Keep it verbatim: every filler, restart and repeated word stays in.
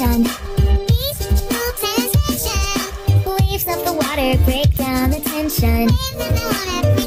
sensation. Peaceful transmission. Waves of the water break down the tension. Waves of the water